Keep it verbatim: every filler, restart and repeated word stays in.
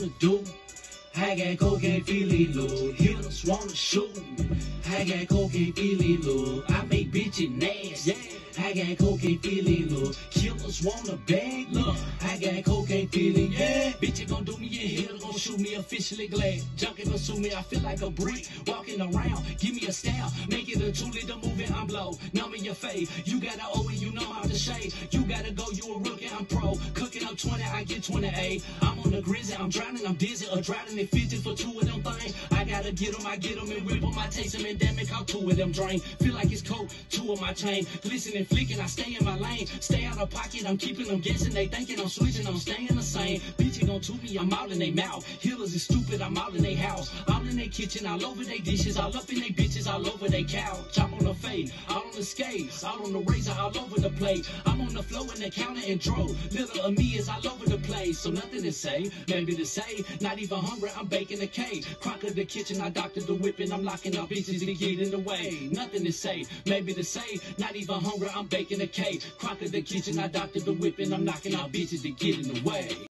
wanna do. I got cocaine feeling low, hitters wanna shoot. I got cocaine feeling low, I make bitches nasty. I got cocaine feeling low, killers wanna bag me. I got cocaine feeling, yeah. Bitch, gon' do me a hitter, gon' shoot me officially glad. Junkie pursue me, I feel like a brick. Walking around, give me a style, make it a truly the movie I'm blow. Numb in your face, you gotta owe it, you know how to shade. You gotta go, you a rookie, I'm pro. Cooking up twenty, I get twenty-eight. I'm on the grizzly, I'm drowning, I'm dizzy, or drowning in fifty for two of them things. I gotta get them, I get them and whip them, I taste them and damn it, call two of them drain. Feel like it's cold, two of my chain. Glistening, flicking, I stay in my lane. Stay out of pocket, I'm keeping them guessing. They thinking I'm switching, I'm staying the same. Bitch, you gon' toot me, I'm all in they mouth. Healers is stupid, I'm all in they house. All in they kitchen, all over they dishes, all up in they bitches, all over they couch. Chop on the fade, all on the skates, all on the razor, all over the plate. I'm on the floor in the counter and dro. Little of me is all over the place. So nothing to say, maybe to say. Not even hungry, I'm baking a cake. Crock of the kitchen, I doctored the whipping. I'm locking out bitches to get in the way. Nothing to say, maybe to say. Not even hungry, I'm baking a cake. Crock of the kitchen, I doctored the whipping. I'm knocking out bitches to get in the way.